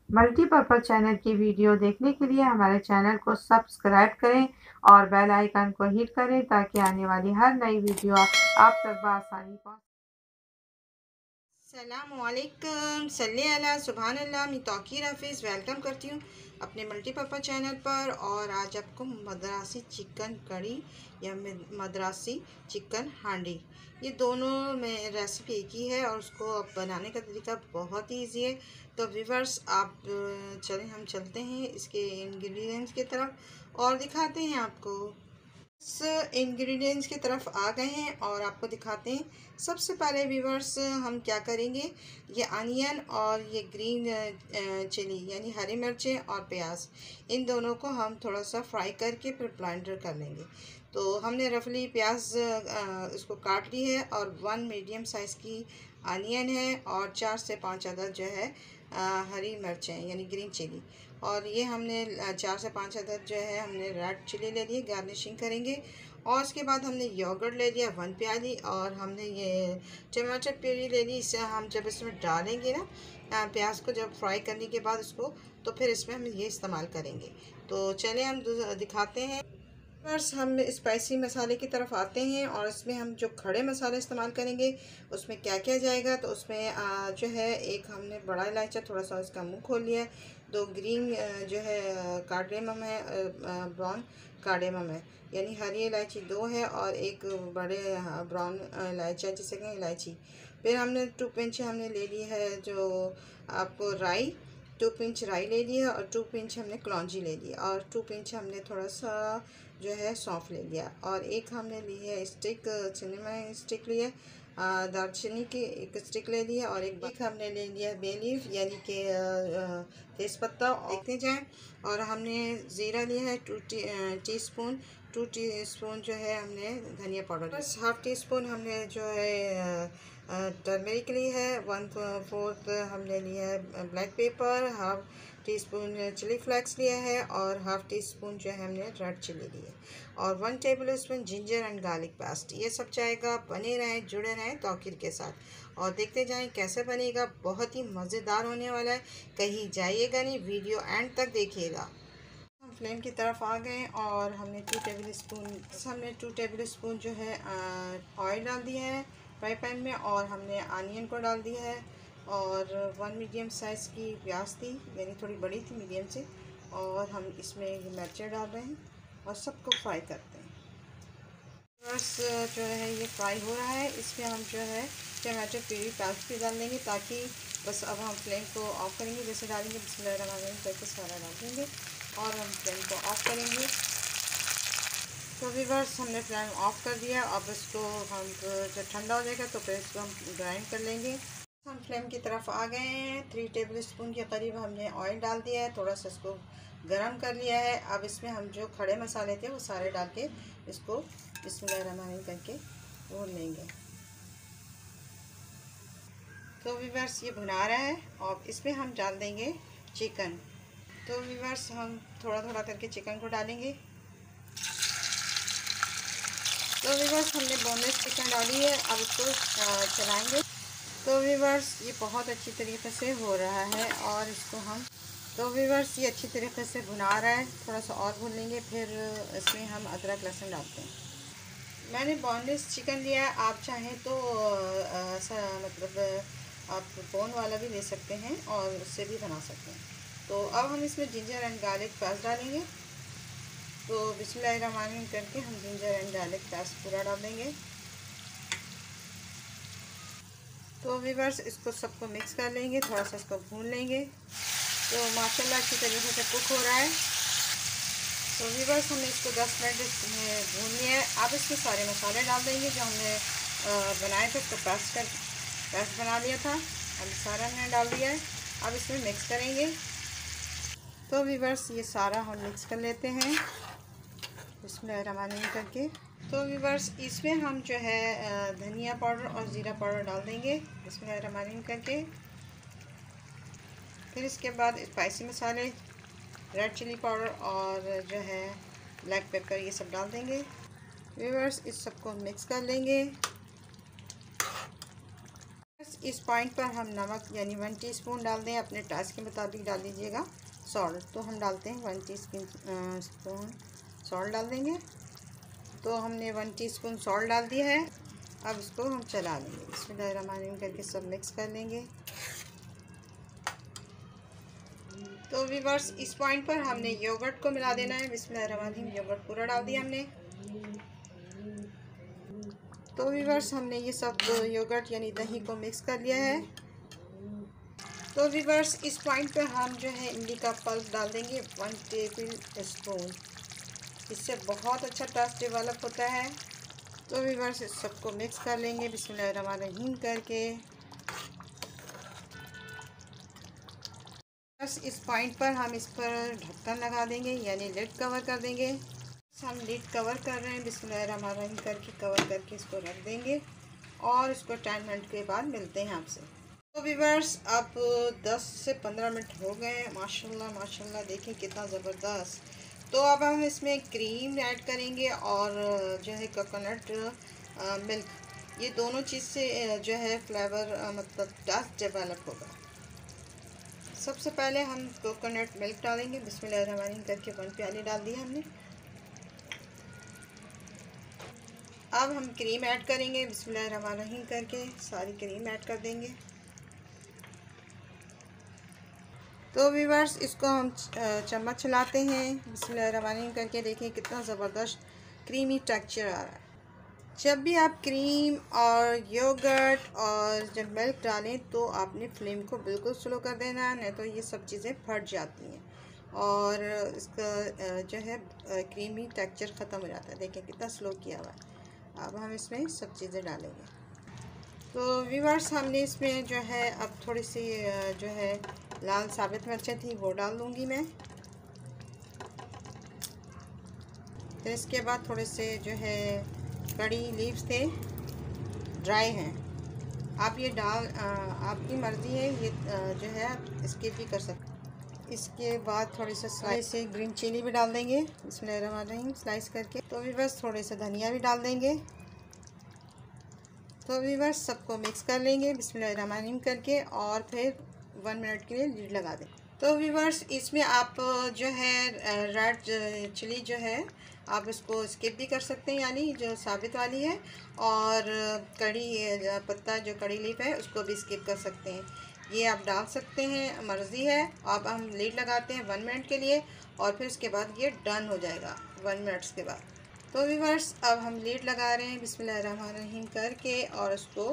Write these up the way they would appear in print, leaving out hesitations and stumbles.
Multipurpose channel की video देखने के लिए हमारे चैनल को सब्सक्राइब करें और बेल आइकन को हिट करें ताकि आने वाली हर नई वीडियो आप तक बआसानी पहुँच। सलामुअलैकुम सल्ले अला सुभान अल्लाह। मैं तौकीर हफीज़ वेलकम करती हूँ अपने मल्टीपर्पज़ चैनल पर। और आज आपको मद्रासी चिकन कड़ी या मद्रासी चिकन हांडी, ये दोनों में रेसिपी एक ही है और उसको बनाने का तरीका बहुत ही ईजी है। तो व्यूअर्स आप चलें, हम चलते हैं इसके इंग्रेडिएंट्स की तरफ और दिखाते हैं आपको। इंग्रेडिएंट्स की तरफ आ गए हैं और आपको दिखाते हैं। सबसे पहले व्यूअर्स हम क्या करेंगे, ये अनियन और ये ग्रीन चिली यानी हरी मिर्चें और प्याज, इन दोनों को हम थोड़ा सा फ्राई करके फिर ब्लेंडर कर लेंगे। तो हमने रफली प्याज इसको काट ली है और 1 मीडियम साइज़ की अनियन है और 4 से 5 अदद जो है हरी मिर्चें यानी ग्रीन चिली। और ये हमने 4 से 5 अदद जो है हमने रेड चिली ले लिए, गार्निशिंग करेंगे। और उसके बाद हमने योगर्ट ले लिया 1 प्याली और हमने ये टमाटर प्यूरी ले ली। इसे हम जब इसमें डालेंगे ना प्याज को, जब फ्राई करने के बाद उसको, तो फिर इसमें हम ये इस्तेमाल करेंगे। तो चलिए हम दिखाते हैं। बस हम स्पाइसी मसाले की तरफ आते हैं और इसमें हम जो खड़े मसाले इस्तेमाल करेंगे उसमें क्या क्या जाएगा। तो उसमें जो है एक हमने बड़ा इलायची थोड़ा सा उसका मुंह खोल लिया है, 2 ग्रीन जो है कार्डेमम है, ब्राउन कार्डेमम है यानी हरी इलायची 2 है और एक बड़े ब्राउन इलायची जिसे कहें इलायची। फिर हमने 2 पिंच हमने ले ली है जो आपको राई, 2 पिंच राई ले ली है और 2 पिंच हमने कलौंजी ले ली और 2 पिंच हमने थोड़ा सा जो है सौंफ ले लिया और एक हमने ली है स्टिक, सिनेमा स्टिक ली है, दालचीनी की एक स्टिक ले ली है और एक हमने ले लिया बे लीफ यानी कि तेज़पत्ता। देखते जाएं। और हमने ज़ीरा लिया है 2 टीस्पून, 2 टीस्पून जो है हमने धनिया पाउडर, बस हाफ़ टी स्पून हमने जो है टर्मरिक ली है, 1/4 हमने लिया है black pepper, half teaspoon chilli flakes लिया है और हाफ़ टी स्पून जो है हमने रेड चिली ली है और 1 tablespoon ginger and garlic paste. ये सब जाएगा। बने रहें, जुड़े रहें तौकीर के साथ और देखते जाएं कैसे बनेगा। बहुत ही मज़ेदार होने वाला है, कहीं जाइएगा नहीं, वीडियो एंड तक देखिएगा। हम फ्लेम की तरफ आ गए और हमने 2 टेबल स्पून जो है ऑयल डाल दिया है फ्राई पैन में और हमने आनियन को डाल दिया है और 1 मीडियम साइज़ की प्याज थी यानी थोड़ी बड़ी थी मीडियम से, और हम इसमें ये मिर्चें डाल रहे हैं और सबको फ्राई करते हैं। बस जो है ये फ्राई हो रहा है, इसमें हम जो है टमाटर प्यूरी प्याज भी डाल देंगे ताकि बस अब हम फ्लेम को ऑफ़ करेंगे। जैसे डालेंगे बिस्मिल्लाहिर्रहमानिर्रहीम करके सारा डाल देंगे और हम फ्लेम को ऑफ़ करेंगे। तो व्यूअर्स हमने फ्लेम ऑफ़ कर दिया। अब इसको हम जब ठंडा हो जाएगा तो फिर इसको हम ग्राइंड कर लेंगे। हम फ्लेम की तरफ आ गए हैं। 3 टेबल स्पून के करीब हमने ऑयल डाल दिया है, थोड़ा सा इसको गरम कर लिया है। अब इसमें हम जो खड़े मसाले थे वो सारे डाल के इसको बिस्मिल्लाहिर्रहमानिर्रहीम करके भून लेंगे। तो व्यूअर्स ये भुना रहा है और इसमें हम डाल देंगे चिकन। तो व्यूअर्स हम थोड़ा थोड़ा करके चिकन को डालेंगे। तो व्यूअर्स हमने बोनलेस चिकन डाली है, अब इसको चलाएंगे। तो व्यूअर्स ये बहुत अच्छी तरीके से हो रहा है और इसको हम, तो व्यूअर्स ये अच्छी तरीके से भुना रहा है, थोड़ा सा और भून लेंगे। फिर इसमें हम अदरक लहसुन डालते हैं। मैंने बोनलेस चिकन लिया है, आप चाहें तो मतलब आप बोन वाला भी ले सकते हैं और उससे भी बना सकते हैं। तो अब हम इसमें जिंजर एंड गार्लिक पेस्ट डालेंगे। तो बिस्मिल्लाहिर्रहमानिर्रहीम करके हम जिंजर एंड गार्लिक पेस्ट पूरा डाल देंगे। तो व्यूअर्स इसको सबको मिक्स कर लेंगे, थोड़ा सा इसको भून लेंगे। तो माशाल्लाह अच्छी तरीके से कुक हो रहा है। तो व्यूअर्स हमने इसको 10 मिनट इसमें भून लिया है। अब इसमें सारे मसाले डाल देंगे जो हमने बनाए थे, उसको पेस्ट बना लिया था, अब सारा हमने डाल दिया है। अब इसमें मिक्स करेंगे। तो व्यूअर्स ये सारा हम मिक्स कर लेते हैं बिस्मिल्लाहिर्रहमानिर्रहीम करके। तो व्यूअर्स इसमें हम जो है धनिया पाउडर और ज़ीरा पाउडर डाल देंगे बिस्मिल्लाहिर्रहमानिर्रहीम करके। फिर इसके बाद स्पाइसी मसाले, रेड चिली पाउडर और जो है ब्लैक पेपर, ये सब डाल देंगे। व्यूअर्स इस सबको मिक्स कर लेंगे। इस पॉइंट पर हम नमक यानी 1 टीस्पून डाल दें, अपने टेस्ट के मुताबिक डाल लीजिएगा। सॉल्ट तो हम डालते हैं 1 टीस्पून सॉल्ट डाल देंगे। तो हमने 1 टीस्पून सॉल्ट डाल दिया है। अब इसको हम चला लेंगे, बिस्मिल्लाहिर्रहमानिर्रहीम करके सब मिक्स कर लेंगे। तो व्यूअर्स, इस पॉइंट पर हमने योगर्ट को मिला देना है। बिस्मिल्लाहिर्रहमानिर्रहीम, योगर्ट पूरा डाल दिया हमने। तो व्यूअर्स, हमने ये सब योगर्ट यानी दही को मिक्स कर लिया है। तो व्यूअर्स, इस पॉइंट पर हम जो है इमली का पल्प डाल देंगे 1 टेबल स्पून। इससे बहुत अच्छा टेस्ट डेवलप होता है। तो व्यूअर्स, इस सबको मिक्स कर लेंगे बिस्मिल्लाहिर्रहमानिर्रहीम करके। बस इस पॉइंट पर हम इस पर ढक्कन लगा देंगे यानी लिड कवर कर देंगे। हम लिड कवर कर रहे हैं, बिस्मिल्लाहिर्रहमानिर्रहीम करके कवर करके इसको रख देंगे और इसको 10 मिनट के बाद मिलते हैं आपसे। तो व्यूअर्स, अब 10 से 15 मिनट हो गए हैं। माशाल्लाह माशाल्लाह, देखें कितना ज़बरदस्त। तो अब हम इसमें क्रीम ऐड करेंगे और जो है कोकोनट मिल्क, ये दोनों चीज़ से जो है फ्लेवर मतलब टेस्ट डेवलप होगा। सबसे पहले हम कोकोनट मिल्क डालेंगे, बिस्मिल्लाहिर्रहमानिर्रहीम करके 1 प्याली डाल दी हमने। अब हम क्रीम ऐड करेंगे, बिस्मिल्लाहिर्रहमानिर्रहीम करके सारी क्रीम ऐड कर देंगे। तो व्यूअर्स, इसको हम चम्मच चलाते हैं बिस्मिल्लाहिर्रहमानिर्रहीम करके। देखें कितना ज़बरदस्त क्रीमी टेक्सचर आ रहा है। जब भी आप क्रीम और योगर्ट और जब मिल्क डालें तो आपने फ्लेम को बिल्कुल स्लो कर देना है, नहीं तो ये सब चीज़ें फट जाती हैं और इसका जो है क्रीमी टेक्सचर ख़त्म हो जाता है। देखें कितना स्लो किया हुआ है। अब हम इसमें सब चीज़ें डालेंगे। तो व्यूअर्स, हमने इसमें जो है अब थोड़ी सी जो है लाल साबित मिर्चें थी वो डाल दूँगी मैं। फिर इसके बाद थोड़े से जो है कड़ी लीव्स थे, ड्राई हैं, आप ये आपकी मर्ज़ी है, ये जो है स्किप भी कर सकते हैं। इसके बाद थोड़े से स्लाइस से ग्रीन चिली भी डाल देंगे बिस्मिल्लाहिर्रहमानिर्रहीम स्लाइस करके। तो भी बस थोड़े से धनिया भी डाल देंगे। तो भी बस सबको मिक्स कर लेंगे बिस्मिल्लाहिर्रहमानिर्रहीम करके और फिर 1 मिनट के लिए लीड लगा दें। तो व्यूअर्स, इसमें आप जो है रेड चिली जो है आप इसको स्किप भी कर सकते हैं, यानी जो साबित वाली है, और कड़ी पत्ता जो कड़ी लीफ है उसको भी स्किप कर सकते हैं। ये आप डाल सकते हैं, मर्ज़ी है। अब हम लीड लगाते हैं 1 मिनट के लिए और फिर उसके बाद ये डन हो जाएगा 1 मिनट्स के बाद। तो व्यूअर्स, अब हम लीड लगा रहे हैं बिस्मिल्लाहिर्रहमानिर्रहीम करके और उसको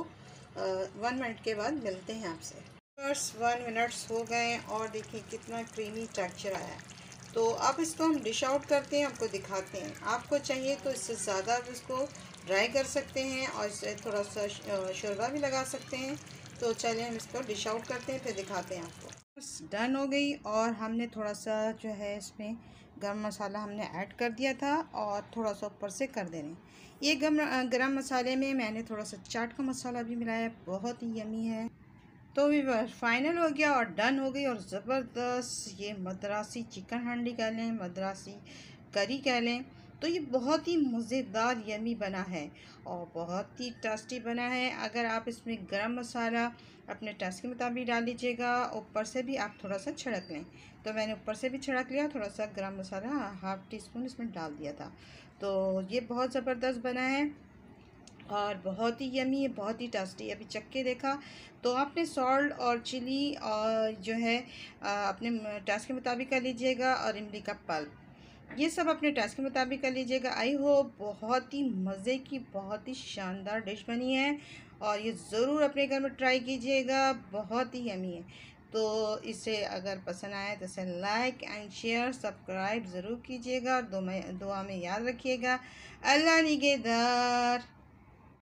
1 मिनट के बाद मिलते हैं आपसे। व्यूअर्स, 1 मिनट्स हो गए और देखिए कितना क्रीमी टेक्सचर आया है। तो अब इसको हम डिश आउट करते हैं, आपको दिखाते हैं। आपको चाहिए तो इससे ज़्यादा इसको ड्राई कर सकते हैं और इससे थोड़ा सा शोरबा भी लगा सकते हैं। तो चलिए हम इसको डिश आउट करते हैं, फिर दिखाते हैं आपको। बस डन हो गई और हमने थोड़ा सा जो है इसमें गरम मसाला हमने ऐड कर दिया था और थोड़ा सा ऊपर से कर दे रहे हैं। ये गरम मसाले में मैंने थोड़ा सा चाट का मसाला भी मिलाया, बहुत ही यमी है। तो व्यूअर्स, फाइनल हो गया और डन हो गई और ज़बरदस्त ये मद्रासी चिकन हांडी कह लें, मद्रासी करी कह लें, तो ये बहुत ही मज़ेदार यमी बना है और बहुत ही टेस्टी बना है। अगर आप इसमें गरम मसाला अपने टेस्ट के मुताबिक डाल लीजिएगा, ऊपर से भी आप थोड़ा सा छिड़क लें। तो मैंने ऊपर से भी छिड़क लिया, थोड़ा सा गरम मसाला 1/2 टीस्पून इसमें डाल दिया था। तो ये बहुत ज़बरदस्त बना है और बहुत ही यमी है, बहुत ही टेस्टी। अभी चख के देखा तो आपने सॉल्ट और चिली और जो है अपने टेस्ट के मुताबिक कर लीजिएगा और इमली का पल्प, ये सब अपने टेस्ट के मुताबिक कर लीजिएगा। आई होप बहुत ही मज़े की, बहुत ही शानदार डिश बनी है और ये ज़रूर अपने घर में ट्राई कीजिएगा, बहुत ही यमी है। तो इसे अगर पसंद आए तो इसे लाइक एंड शेयर सब्सक्राइब ज़रूर कीजिएगा और दुआ में याद रखिएगा। अल्लाह निगहदार।